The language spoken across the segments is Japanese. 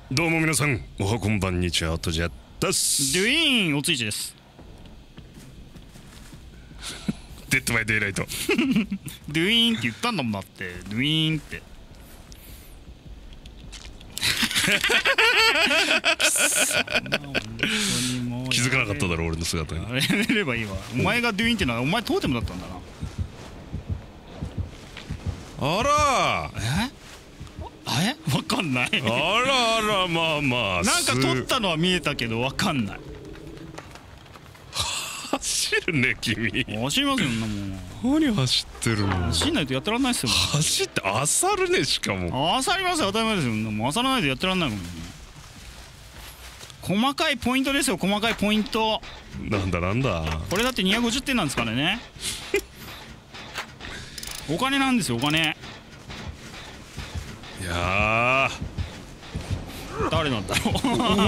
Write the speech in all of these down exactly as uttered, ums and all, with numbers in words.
どうも皆さん、おはこんばんにちは、とじゃったっす。 デュイーンおついちです。 デッドバイデイライト。 デュイーンって言ったんだもんだって。デュイーンって気づかなかっただろ俺の姿に。 あれれればいいわ。お前がデュイーンってのはお前トーテムだったんだな。 あらええわかんない。 あらあら、まあまあなんか取ったのは見えたけどわかんない。 走るね君。 走りますよ。んなもん何走ってるの。 走んないとやってらんないっすよ。 走ってあさるね。しかもあさりますよ。当たり前ですよ。もうあさらないとやってらんないもん。細かいポイントですよ。細かいポイント。 なんだなんだこれだってにひゃくごじゅってんなんですからね。お金なんですよ、お金。 いやー誰なんだろう。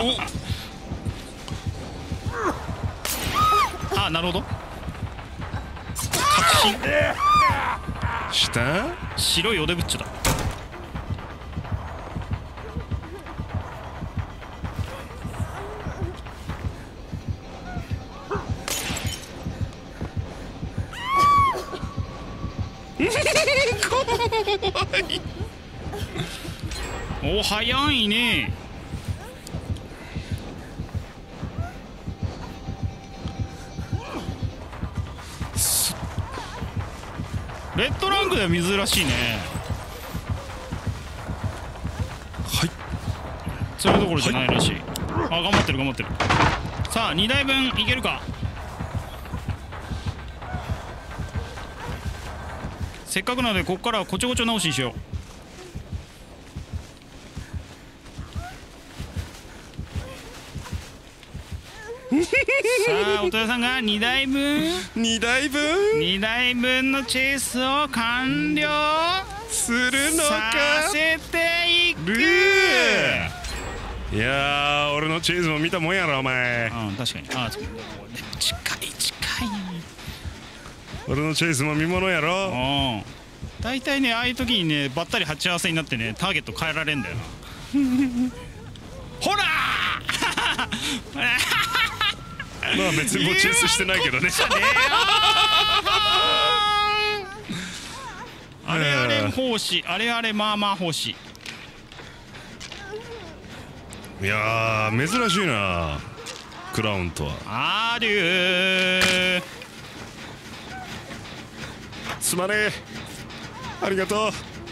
あ、なるほど。確信下白いおでぶっちょだ。 怖い。 お、早いね。レッドランクでは珍しいね。 はい。 それどころじゃないらしい、はい、あ、頑張ってる頑張ってる。さあにだいぶんいけるか。せっかくなのでここからはこちょこちょ直しにしよう。さあお父さんがにだいぶんにだいぶんにだいぶんのチェイスを完了するのかさせていく。 いやー、俺のチェイスも見たもんやろお前。 うん、確かに。あ、近い近い。 俺のチェイスも見ものやろ。 うん、大体ね、ああいう時にねばったり鉢合わせになってねターゲット変えられんだよな。ほらまあ別にもうチェイスしてないけどね。 あれあれ奉仕、あれあれまあまあ奉仕。 いやー珍しいなクラウンとは。 ありゅーすまねえ、ありがとう。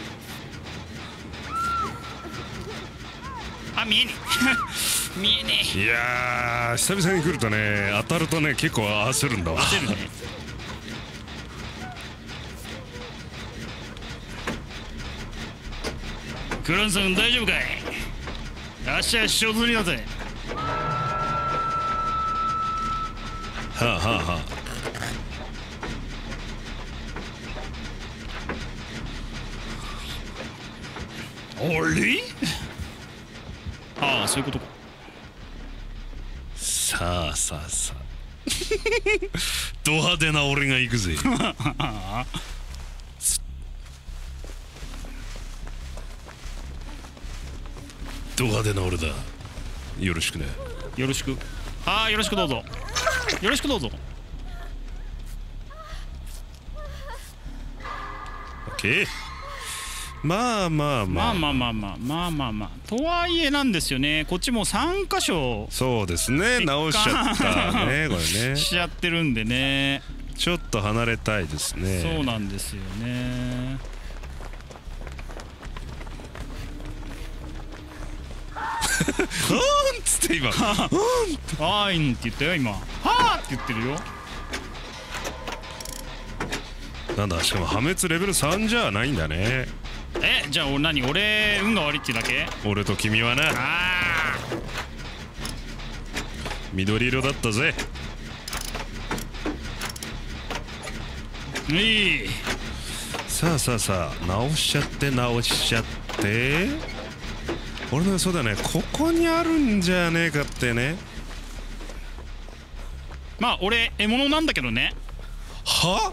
あ、見えねえ見えねえ。 いやー久々に来るとね、当たるとね結構焦るんだわ。 焦るね。クランさん大丈夫かい。明日は仕事にだぜ。 はあはあはあ。あれああ、そういうことか。 さあさあさあド派手な俺が行くぜ。ド派手な俺だ。よろしくね。 よろしく。ああ、よろしくどうぞ。よろしくどうぞ。 オッケー。まあまあまあまあまあまあまあまあまあまあとはいえなんですよね。こっちもさん箇所そうですね、直しちゃったねこれね。 しちゃってるんでね、 ちょっと離れたいですね。 そうなんですよね。 うんっつって今はーいんって言ったよ今。はーって言ってるよ。 なんだ、しかも破滅レベルさんじゃないんだね。 え、じゃあ俺何、俺運が悪いってだけ。 俺と君はな。 あ緑色だったぜ。 あ、いい。 さあさあさあ、直しちゃって直しちゃって。俺のそうだね、ここにあるんじゃねえかってね。 まあ俺獲物なんだけどね。 は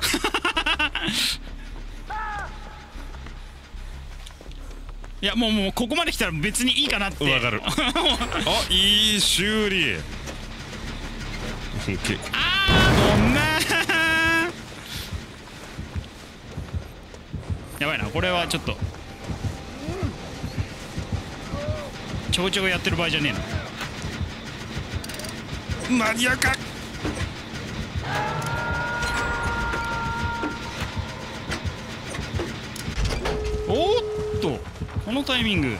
いやもうもうここまで来たら別にいいかなって。 わかる。あ、いい修理。 あーごめん。やばいな、これはちょっとちょこちょこやってる場合じゃねえな。 間に合うか。 おーっとこのタイミング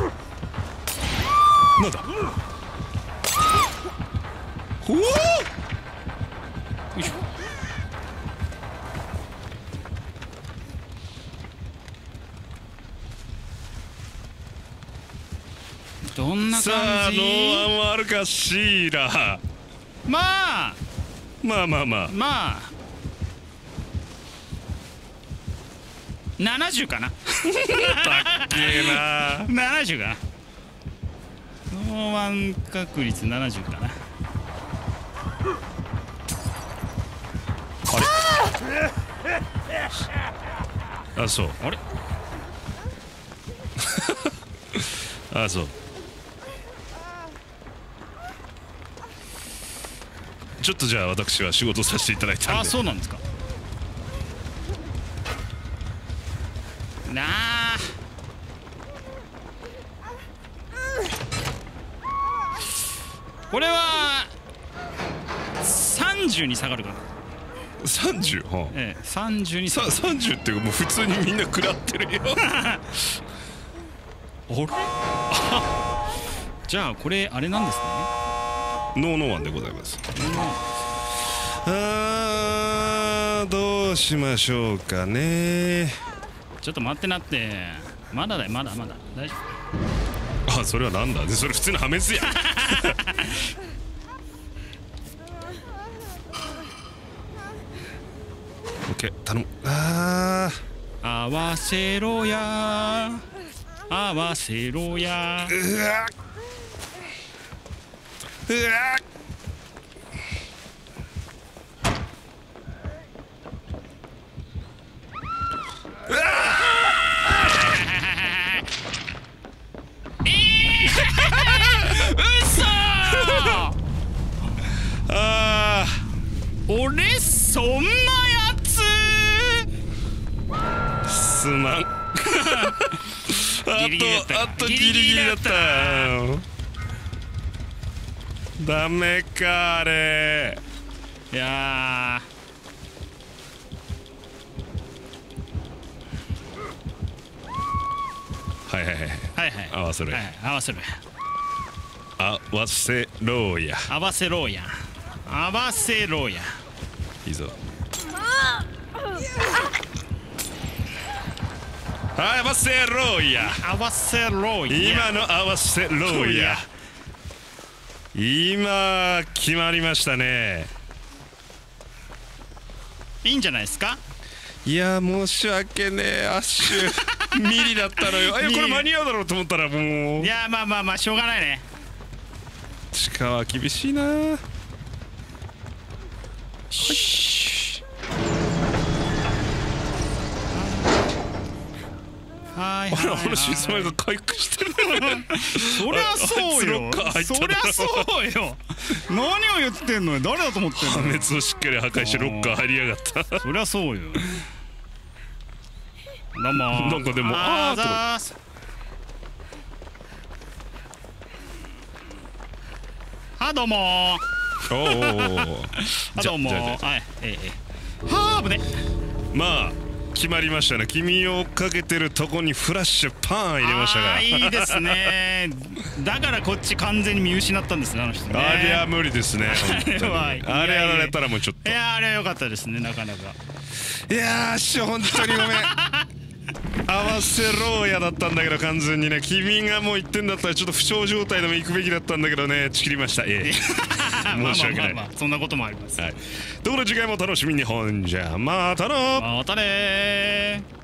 なんだ。おお、よいしょ。どんなさあ、 感じ。 ノーアンはあるか。シーラ。 まあまあまあまあ。 まあななじゅうかな。 たっけえな。 ななじゅうかな。ノーワン確率ななじゅうかな。 あ、そう。 あれあ、そう。ちょっとじゃあ私は仕事させていただいたんで。 あ、そうなんですか。なあこれはさんじゅうに下がるかな。 さんじゅう、はあ、 ええ、さんじゅうに下がさる。 さんじゅうってもう普通にみんな食らってるよ。 あれじゃあこれあれなんですね。 ノーノーワンでございます。あー、どうしましょうかね。 ちょっと待ってなって。まだだよ、まだまだ大丈夫。 あ、それはなんだ。でそれ普通の破滅や。オッケー、頼む。あ合わせろや合わせろや。 ー、うわうわあ俺そんなやつすまん。あギリギリだったとあとギリギリだった。ダメかあれ。 いやはいはいはい。 ーはいはい合わせろやはいはい合わせろや合わせろや。 合わせろや合わせろや。 いいぞ。合わせろや。 合わせろや。 今の合わせろや。今決まりましたね。 いいんじゃないですか。 いや申し訳ねえ、アッシュミリだったのよ。いやこれ間に合うだろうと思ったらもう。 いやまあまあまあしょうがないね。 地下は厳しいな。 はいあら、 はいあのシスマイが回復してる。 そりゃそうよ。 ああいつロッカー入ったそりゃそうよ。何を言ってんのよ。誰だと思ってんのよ。 破滅をしっかり破壊してロッカー入りやがった。 そりゃそうよ。どうも。 なんかでもあーとあーざーす。はどうもおお。 はどうもじゃじゃじゃはいえええはーぶね。 まあ決まりましたね。君をかけてるとこにフラッシュパーン入れましたが。 あーいいですね。だからこっち完全に見失ったんですね、あの人ね。 ありゃ無理ですね。本当にはいあれやられたらもうちょっと。 いやーあれは良かったですね、なかなか。 いやーし本当にごめん。合わせろやだったんだけど完全にね。君がもう言ってんだったらちょっと負傷状態でも行くべきだったんだけどね、ちきりました。ええ申し訳ない。 まあまあまあまあそんなこともあります。 はい。ところで次回も楽しみに。ほんじゃまたの。 またねー。